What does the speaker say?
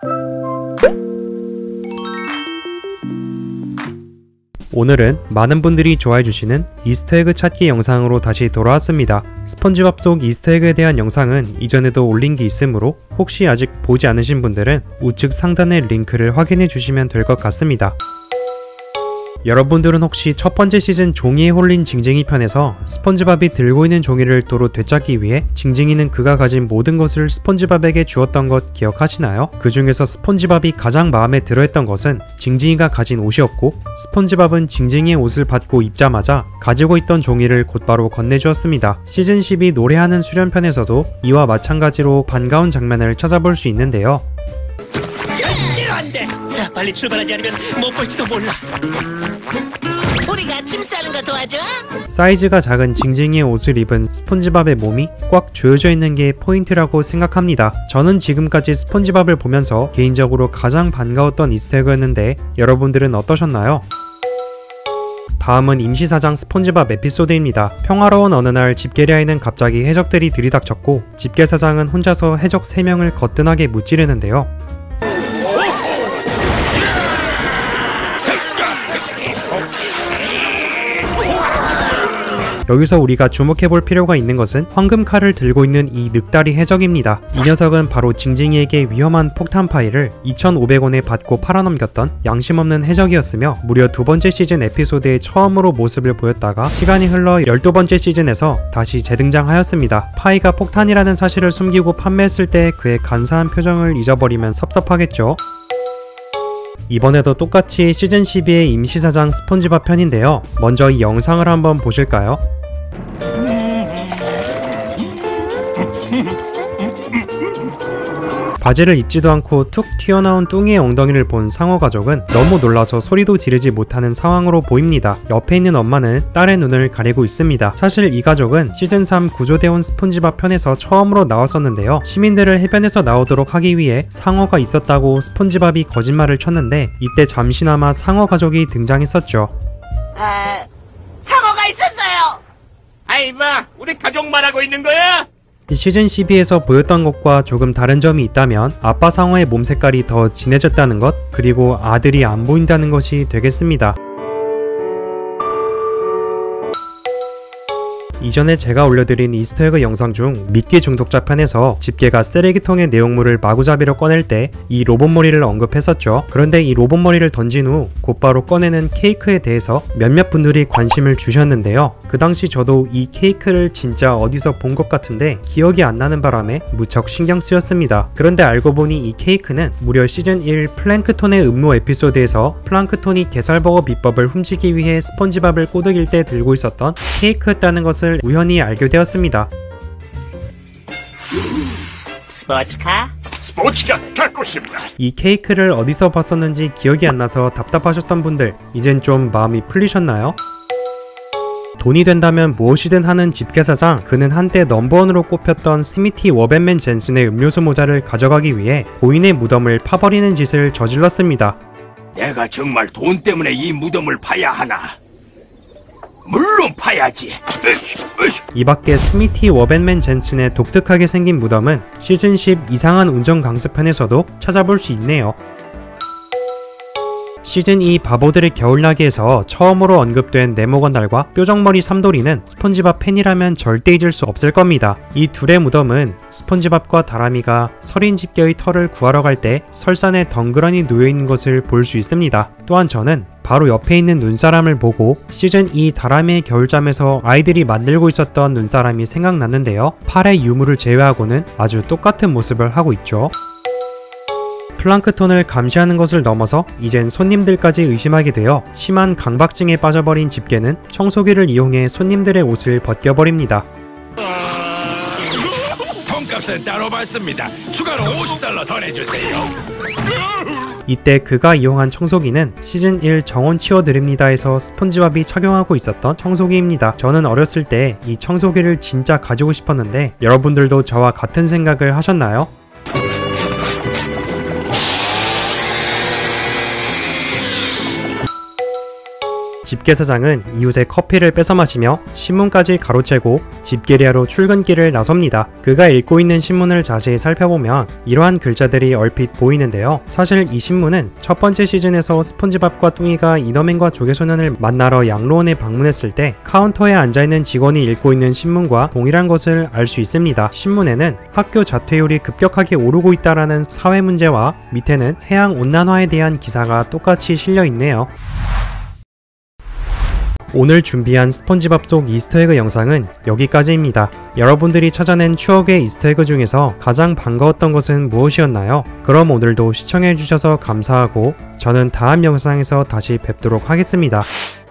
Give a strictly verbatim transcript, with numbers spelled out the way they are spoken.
오늘은 많은 분들이 좋아해주시는 이스터에그 찾기 영상으로 다시 돌아왔습니다. 스펀지밥 속 이스터에그에 대한 영상은 이전에도 올린 게 있으므로 혹시 아직 보지 않으신 분들은 우측 상단의 링크를 확인해 주시면 될 것 같습니다. 여러분들은 혹시 첫 번째 시즌 종이에 홀린 징징이 편에서 스펀지밥이 들고 있는 종이를 도로 되찾기 위해 징징이는 그가 가진 모든 것을 스펀지밥에게 주었던 것 기억하시나요? 그 중에서 스펀지밥이 가장 마음에 들어했던 것은 징징이가 가진 옷이었고, 스펀지밥은 징징이의 옷을 받고 입자마자 가지고 있던 종이를 곧바로 건네주었습니다. 시즌 십이 노래하는 수련편에서도 이와 마찬가지로 반가운 장면을 찾아볼 수 있는데요. 절대로 안 돼! 빨리 출발하지 않으면 못 볼지도 몰라. 우리가 짐 싸는 거 도와줘? 사이즈가 작은 징징이의 옷을 입은 스펀지밥의 몸이 꽉 조여져 있는 게 포인트라고 생각합니다. 저는 지금까지 스펀지밥을 보면서 개인적으로 가장 반가웠던 이스터에그였는데 여러분들은 어떠셨나요? 다음은 임시사장 스펀지밥 에피소드입니다. 평화로운 어느 날 집게리아에는 갑자기 해적들이 들이닥쳤고, 집게사장은 혼자서 해적 세 명을 거뜬하게 무찌르는데요. 여기서 우리가 주목해볼 필요가 있는 것은 황금칼을 들고 있는 이 늑다리 해적입니다. 이 녀석은 바로 징징이에게 위험한 폭탄 파일을 이천오백 원에 받고 팔아넘겼던 양심 없는 해적이었으며, 무려 두 번째 시즌 에피소드에 처음으로 모습을 보였다가 시간이 흘러 열두 번째 시즌에서 다시 재등장하였습니다. 파이가 폭탄이라는 사실을 숨기고 판매했을 때 그의 간사한 표정을 잊어버리면 섭섭하겠죠. 이번에도 똑같이 시즌 십이의 임시사장 스펀지밥 편인데요. 먼저 이 영상을 한번 보실까요? 바지를 입지도 않고 툭 튀어나온 뚱이의 엉덩이를 본 상어 가족은 너무 놀라서 소리도 지르지 못하는 상황으로 보입니다. 옆에 있는 엄마는 딸의 눈을 가리고 있습니다. 사실 이 가족은 시즌 삼 구조대원 스펀지밥 편에서 처음으로 나왔었는데요. 시민들을 해변에서 나오도록 하기 위해 상어가 있었다고 스펀지밥이 거짓말을 쳤는데, 이때 잠시나마 상어 가족이 등장했었죠. 아... 상어가 있었어요! 아이 마, 우리 가족만 하고 있는 거야? 시즌 십이에서 보였던 것과 조금 다른 점이 있다면 아빠 상어의 몸 색깔이 더 진해졌다는 것, 그리고 아들이 안 보인다는 것이 되겠습니다. 이전에 제가 올려드린 이스터에그 영상 중 미끼 중독자 편에서 집게가 쓰레기통의 내용물을 마구잡이로 꺼낼 때 이 로봇머리를 언급했었죠. 그런데 이 로봇머리를 던진 후 곧바로 꺼내는 케이크에 대해서 몇몇 분들이 관심을 주셨는데요. 그 당시 저도 이 케이크를 진짜 어디서 본 것 같은데 기억이 안 나는 바람에 무척 신경 쓰였습니다. 그런데 알고 보니 이 케이크는 무려 시즌 일 플랑크톤의 음모 에피소드에서 플랑크톤이 게살버거 비법을 훔치기 위해 스펀지밥을 꼬드길 때 들고 있었던 케이크였다는 것을 우연히 알게 되었습니다. 스포츠카? 스포츠카 갖고 싶다. 이 케이크를 어디서 봤었는지 기억이 안 나서 답답하셨던 분들, 이젠 좀 마음이 풀리셨나요? 돈이 된다면 무엇이든 하는 집게사장, 그는 한때 넘버원으로 꼽혔던 스미티 워벤맨 젠슨의 음료수 모자를 가져가기 위해 고인의 무덤을 파버리는 짓을 저질렀습니다. 내가 정말 돈 때문에 이 무덤을 파야 하나? 물론 파야지. 으쉬, 으쉬. 이 밖에 스미티 워벤맨 젠슨의 독특하게 생긴 무덤은 시즌 십 이상한 운전 강습편에서도 찾아볼 수 있네요. 시즌 이 바보들의 겨울나기에서 처음으로 언급된 네모건달과 뾰족머리 삼돌이는 스펀지밥 팬이라면 절대 잊을 수 없을 겁니다. 이 둘의 무덤은 스펀지밥과 다람이가 서린 집게의 털을 구하러 갈 때 설산에 덩그러니 놓여있는 것을 볼 수 있습니다. 또한 저는 바로 옆에 있는 눈사람을 보고 시즌 이 다람이의 겨울잠에서 아이들이 만들고 있었던 눈사람이 생각났는데요. 팔의 유무를 제외하고는 아주 똑같은 모습을 하고 있죠. 플랑크톤을 감시하는 것을 넘어서 이젠 손님들까지 의심하게 되어 심한 강박증에 빠져버린 집게는 청소기를 이용해 손님들의 옷을 벗겨버립니다. 돈값은 따로 받습니다. 추가로 오십 달러 더 내주세요. 이때 그가 이용한 청소기는 시즌 일 정원 치워드립니다에서 스펀지밥이 착용하고 있었던 청소기입니다. 저는 어렸을 때 이 청소기를 진짜 가지고 싶었는데 여러분들도 저와 같은 생각을 하셨나요? 집게사장은 이웃의 커피를 뺏어 마시며 신문까지 가로채고 집게리하러 출근길을 나섭니다. 그가 읽고 있는 신문을 자세히 살펴보면 이러한 글자들이 얼핏 보이는데요. 사실 이 신문은 첫 번째 시즌에서 스폰지밥과 뚱이가 이너맨과 조개소년을 만나러 양로원에 방문했을 때 카운터에 앉아있는 직원이 읽고 있는 신문과 동일한 것을 알 수 있습니다. 신문에는 학교 자퇴율이 급격하게 오르고 있다라는 사회 문제와 밑에는 해양 온난화에 대한 기사가 똑같이 실려 있네요. 오늘 준비한 스폰지밥 속 이스터에그 영상은 여기까지입니다. 여러분들이 찾아낸 추억의 이스터에그 중에서 가장 반가웠던 것은 무엇이었나요? 그럼 오늘도 시청해주셔서 감사하고 저는 다음 영상에서 다시 뵙도록 하겠습니다.